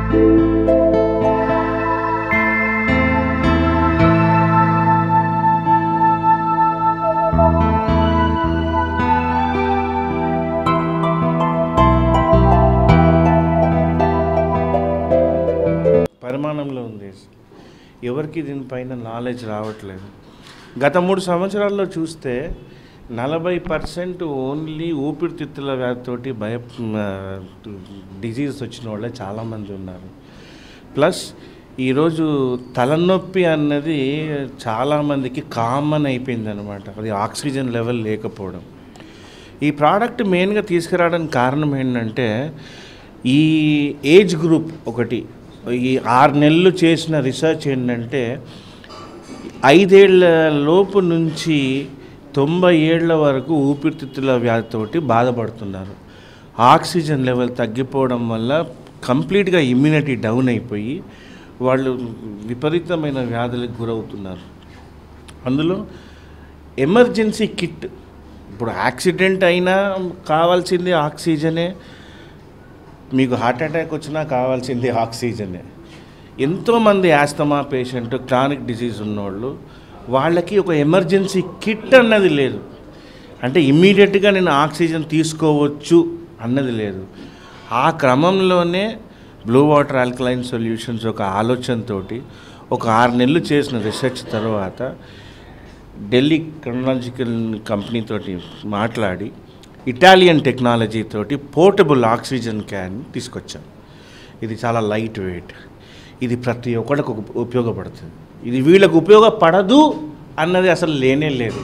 పరిమాణంలో ఉంది. ఎవరికి దీనిపైన నాలెడ్జ్ రావట్లేదు. గత 3 సంవత్సరాల్లో చూస్తే 40% ఓన్లీ ఊపిరితిత్తుల వ్యాధితోటి డిజీజ్ వచ్చిన వాళ్ళే చాలామంది ఉన్నారు. ప్లస్ ఈరోజు తలనొప్పి అన్నది చాలామందికి కామన్ అయిపోయింది అనమాట. అది ఆక్సిజన్ లెవెల్ లేకపోవడం. ఈ ప్రోడక్ట్ మెయిన్గా తీసుకురావడానికి కారణం ఏంటంటే ఈ ఏజ్ గ్రూప్ ఒకటి, ఈ 6 నెలలు చేసిన రీసెర్చ్ ఏంటంటే 5 ఏళ్ల లోపు నుంచి 90 ఏళ్ల వరకు ఊపిరితిత్తుల వ్యాధితోటి బాధపడుతున్నారు. ఆక్సిజన్ లెవెల్ తగ్గిపోవడం వల్ల కంప్లీట్గా ఇమ్యూనిటీ డౌన్ అయిపోయి వాళ్ళు విపరీతమైన వ్యాధులకు గురవుతున్నారు. అందులో ఎమర్జెన్సీ కిట్, ఇప్పుడు యాక్సిడెంట్ అయినా కావాల్సింది ఆక్సిజనే, మీకు హార్ట్ అటాక్ వచ్చినా కావాల్సింది ఆక్సిజనే. ఎంతోమంది ఆస్తమా పేషెంట్, క్రానిక్ డిసీజ్ ఉన్నవాళ్ళు, వాళ్ళకి ఒక ఎమర్జెన్సీ కిట్ అన్నది లేదు. అంటే ఇమ్మీడియట్గా నేను ఆక్సిజన్ తీసుకోవచ్చు అన్నది లేదు. ఆ క్రమంలోనే బ్లూ వాటర్ ఆల్కలైన్ సొల్యూషన్స్ ఒక ఆలోచనతోటి ఒక 6 నెలలు చేసిన రీసెర్చ్ తర్వాత ఢిల్లీ క్రొనాలజికల్ కంపెనీతోటి మాట్లాడి ఇటాలియన్ టెక్నాలజీ తోటి పోర్టబుల్ ఆక్సిజన్ క్యాన్ తీసుకొచ్చాం. ఇది చాలా లైట్ వెయిట్, ఇది ప్రతి ఒక్కరికి ఉపయోగపడుతుంది. ఇది వీళ్ళకు ఉపయోగపడదు అన్నది అసలు లేనే లేదు.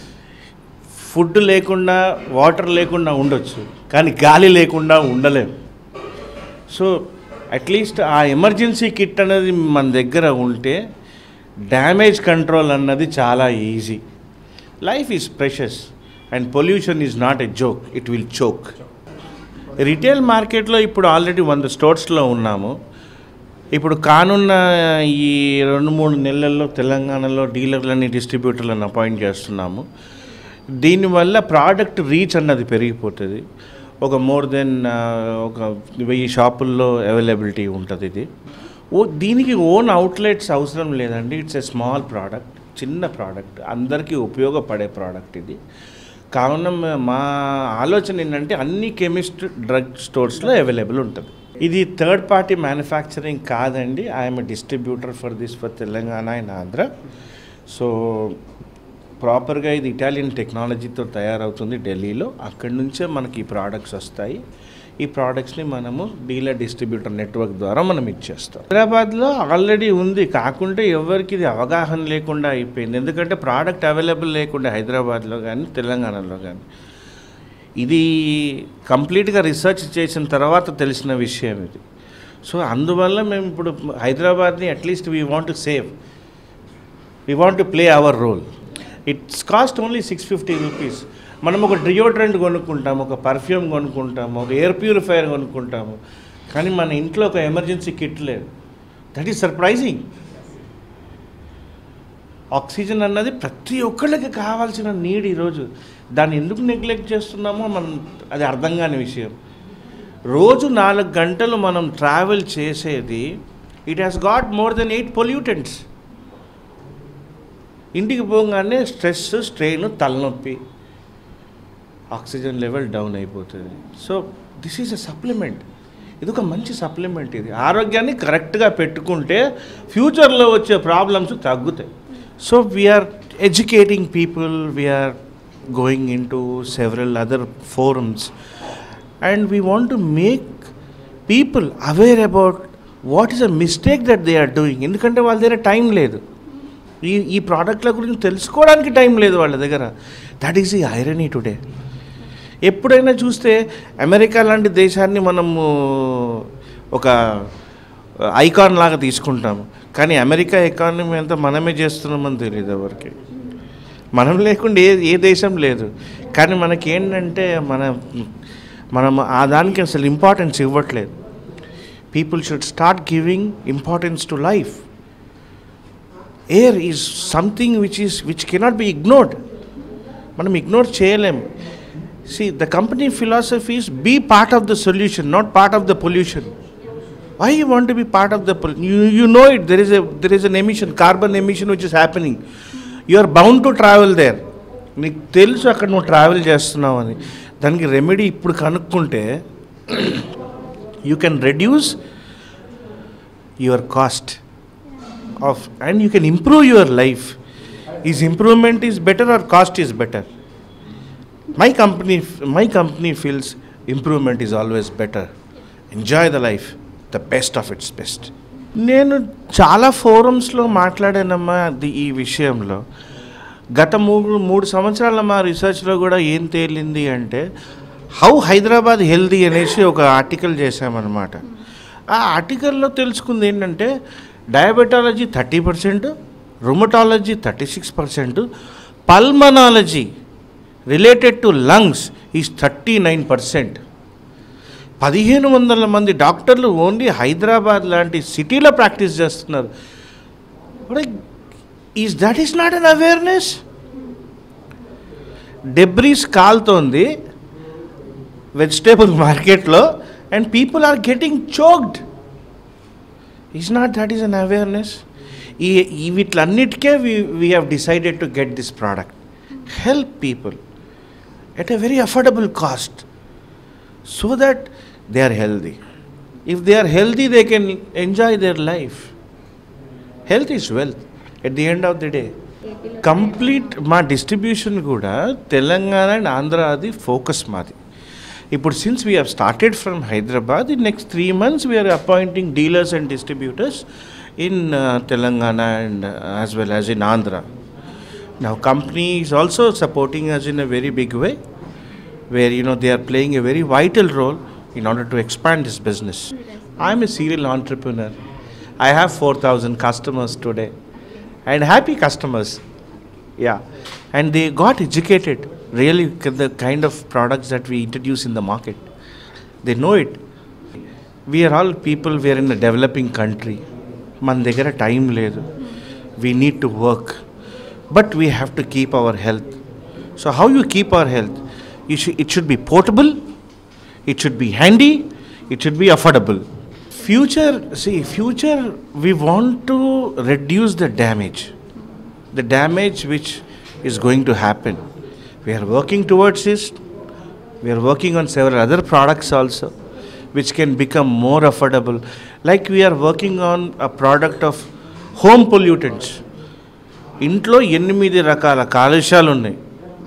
ఫుడ్ లేకుండా, వాటర్ లేకుండా ఉండొచ్చు, కానీ గాలి లేకుండా ఉండలేము. సో అట్లీస్ట్ ఆ ఎమర్జెన్సీ కిట్ అనేది మన దగ్గర ఉంటే డ్యామేజ్ కంట్రోల్ అన్నది చాలా easy. Life is precious and pollution is not a joke, it will choke. Retail మార్కెట్లో ఇప్పుడు ఆల్రెడీ 100 స్టోర్స్లో ఉన్నాము. ఇప్పుడు కానున్న ఈ 2-3 నెలల్లో తెలంగాణలో డీలర్లని, డిస్ట్రిబ్యూటర్లను అపాయింట్ చేస్తున్నాము. దీనివల్ల ప్రోడక్ట్ రీచ్ అన్నది పెరిగిపోతుంది. ఒక మోర్ దెన్ ఒక 1000 షాపుల్లో అవైలబిలిటీ ఉంటుంది. ఇది దీనికి ఓన్ అవుట్లెట్స్ అవసరం లేదండి. ఇట్స్ ఎ స్మాల్ ప్రోడక్ట్, చిన్న ప్రోడక్ట్, అందరికీ ఉపయోగపడే ప్రోడక్ట్ ఇది. కావున మా ఆలోచన ఏంటంటే అన్ని కెమిస్ట్ డ్రగ్ స్టోర్స్లో అవైలబుల్ ఉంటుంది. ఇది థర్డ్ పార్టీ మ్యానుఫ్యాక్చరింగ్ కాదండి. I'm a distributor for Telangana and Andhra. So ప్రాపర్గా ఇది ఇటాలియన్ టెక్నాలజీతో తయారవుతుంది ఢిల్లీలో. అక్కడి నుంచే మనకి ఈ ప్రోడక్ట్స్ వస్తాయి. ఈ ప్రోడక్ట్స్ని మనము డీలర్ డిస్ట్రిబ్యూటర్ నెట్వర్క్ ద్వారా మనం ఇచ్చేస్తాం. హైదరాబాద్లో ఆల్రెడీ ఉంది, కాకుంటే ఎవరికి ఇది అవగాహన లేకుండా అయిపోయింది. ఎందుకంటే ప్రోడక్ట్ అవైలబుల్ లేకుండా హైదరాబాద్లో కానీ తెలంగాణలో కానీ. ఇది కంప్లీట్గా రీసెర్చ్ చేసిన తర్వాత తెలిసిన విషయం ఇది. సో అందువల్ల మేము ఇప్పుడు హైదరాబాద్ని at least we want to save, we want to play our role. It's cost only 650 rupees. మనం ఒక డియోడ్రెంట్ కొనుక్కుంటాము, ఒక పర్ఫ్యూమ్ కొనుక్కుంటాము, ఒక ఎయిర్ ప్యూరిఫైయర్ కొనుక్కుంటాము, కానీ మన ఇంట్లో ఒక ఎమర్జెన్సీ కిట్ లేదు. That is surprising. ఆక్సిజన్ అన్నది ప్రతి ఒక్కళ్ళకి కావాల్సిన నీడ్ ఈరోజు. దాన్ని ఎందుకు నెగ్లెక్ట్ చేస్తున్నామో అది అర్థం కాని విషయం. రోజు 4 గంటలు మనం ట్రావెల్ చేసేది, it has got more than 8 pollutants. ఇంటికి పోగానే స్ట్రెస్, స్ట్రెయిన్, తలనొప్పి, ఆక్సిజన్ లెవెల్ డౌన్ అయిపోతుంది. So this is a supplement. ఇది ఒక మంచి సప్లిమెంట్. ఇది ఆరోగ్యాన్ని కరెక్ట్గా పెట్టుకుంటే ఫ్యూచర్లో వచ్చే ప్రాబ్లమ్స్ తగ్గుతాయి. So we're educating people, we're going in to several other forums and we want to make people aware about what is a mistake that they are doing. ఎందుకంటే వాళ్ళ దగ్గర టైం లేదు, ఈ ప్రోడక్ట్ల గురించి తెలుసుకోవడానికి టైం లేదు వాళ్ళ దగ్గర. That is the irony today. ఎప్పుడైనా చూస్తే అమెరికా లాంటి దేశాన్ని మనము ఒక ఐకాన్ లాగా తీసుకుంటాము, కానీ అమెరికా ఎకానమీ అంతా మనమే చేస్తున్నామని తెలియదు ఎవరికి. మనం లేకుండా ఏ దేశం లేదు. కానీ మనకేంటంటే మనం ఆ దానికి అసలు ఇంపార్టెన్స్ ఇవ్వట్లేదు. People should start giving importance to life. Air is something which cannot be ignored. మనం ఇగ్నోర్ చేయలేం. See, the company philosophy is be part of the solution, not part of the pollution. Why you want to be part of the you know it, there is an emission, carbon emission which is happening. You are bound to travel there. నీకు తెలుసు అక్కడ నువ్వు travel చేస్తున్నావు అని. దానికి remedy ఇప్పుడు కనుక్కుంటే you can reduce your cost of and you can improve your life. Is improvement is better or cost is better? My company feels improvement is always better. Enjoy the life, the best of its best. నేను చాలా ఫోరమ్స్లో మాట్లాడానమ్మా ఈ విషయంలో. గత మూడు సంవత్సరాల మా రీసెర్చ్లో కూడా ఏం తేలింది అంటే హౌ హైదరాబాద్ హెల్దీ అనేసి ఒక ఆర్టికల్ చేశామన్నమాట. ఆ ఆర్టికల్లో తెలుసుకుంది ఏంటంటే diabetology 30%, rheumatology 36%, pulmonology related to lungs is 39%. 1500 మంది డాక్టర్లు ఓన్లీ హైదరాబాద్ లాంటి సిటీలో ప్రాక్టీస్ చేస్తున్నారు. That is not unawareness. Debris కాలుతోంది వెజిటేబుల్ మార్కెట్లో and people are getting choked. Is not that is unawareness. వీటిలన్నిటికే we have decided to get this product. Help people at a very affordable cost so that they are healthy. If they are healthy, they can enjoy their life. Health is wealth at the end of the day. Complete మా distribution కూడా Telangana and Andhra అది focus మాది. ఇప్పుడు since we have started from Hyderabad, in next 3 months we're appointing dealers and distributors in Telangana and as well as in Andhra. Now company is also supporting us in a very big way, where they are playing a very vital role in order to expand this business. I am a serial entrepreneur. I have 4,000 customers today and happy customers. Yeah, and they got educated really the kind of products that we introduce in the market. They know it. We are all people, we are in a developing country. Man దగ్గర time లేదు. We need to work, but we have to keep our health. So how you keep our health? It should be portable, it should be handy, it should be affordable. Future, we want to reduce the damage which is going to happen. We are working towards this. We are working on several other products also, which can become more affordable. Like we are working on a product of home pollutants. ఇంట్లో 8 రకాల కాలుష్యాలు ఉన్నాయి,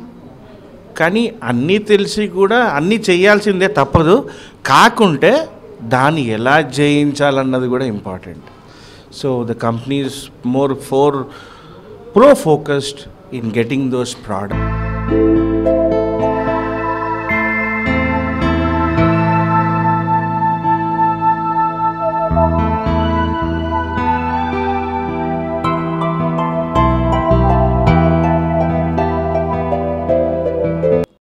కానీ అన్నీ తెలిసి కూడా అన్నీ చేయాల్సిందే తప్పదు. కాకుంటే దాన్ని ఎలా జయించాలన్నది కూడా important. So the company is more pro-focused in getting those products.